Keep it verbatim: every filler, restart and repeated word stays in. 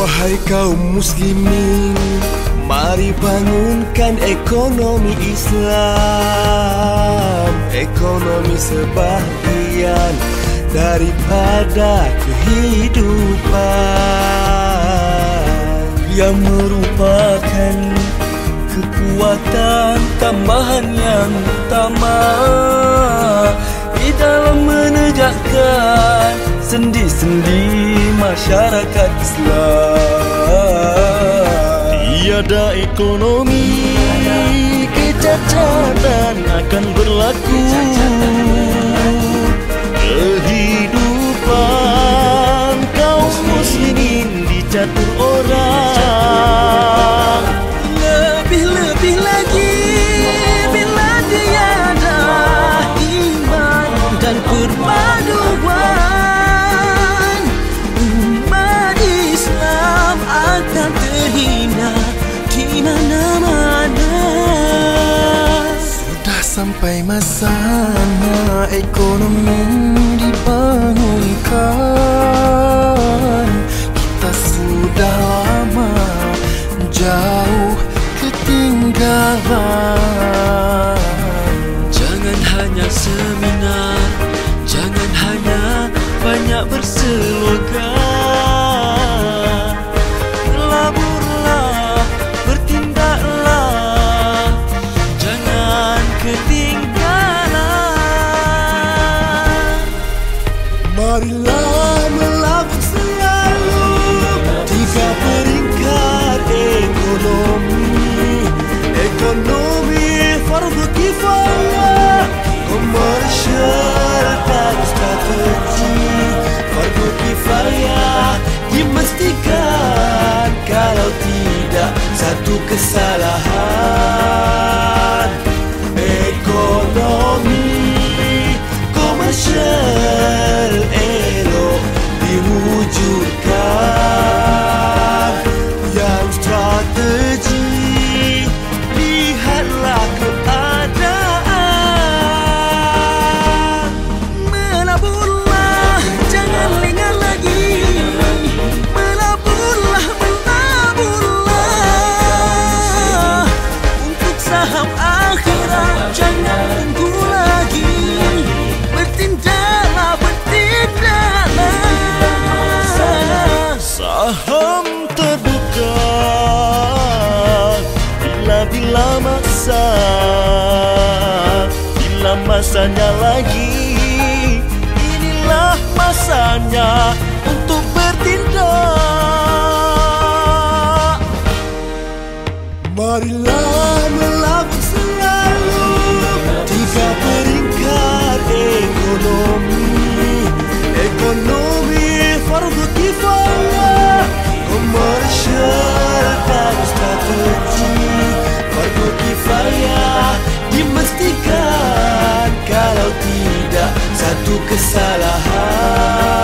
Wahai kaum muslimin, mari bangunkan ekonomi Islam. Ekonomi sebahagian daripada kehidupan, yang merupakan kekuatan tambahan yang utama di dalam menegakkan sendi-sendi masyarakat Islam. Tiada ekonomi, kecacatan akan berlaku. Kehidupan kaum muslimin dicatur orang. Lebih-lebih lagi bila tiada iman dan perpaduan, umat Islam akan terhina di mana-mana. Sudah sampai masanya ekonomi dibangunkan. Kita sudah lama jauh ketinggalan. Jangan hanya seminar, jangan hanya banyak berslogan. Berlaburlah, bertindaklah, jangan ketinggalan. Marilah melabur selalu tiga peringkat ekonomi. Ekonomi fardu kifayah, komersial dan strategi. Fardu kifayah dimestikan, kalau tidak satu kesalahan. Ekonomi komersial elok diwujudkan, yang strategi lihatlah keadaan. Melaburlah, jangan lengah lagi. Melaburlah, melaburlah. Untuk saham akhirat jangan tunggu lagi. Bertindaklah, bertindaklah. Saham terbuka bila-bila masa, bila masanya lagi. Inilah masanya untuk bertindak. Marilah melabur selalu tiga peringkat ekonomi. Ekonomi fardu kifayah, komersial dan strategi. Fardu kifayah dimestikan, kalau tidak satu kesalahan.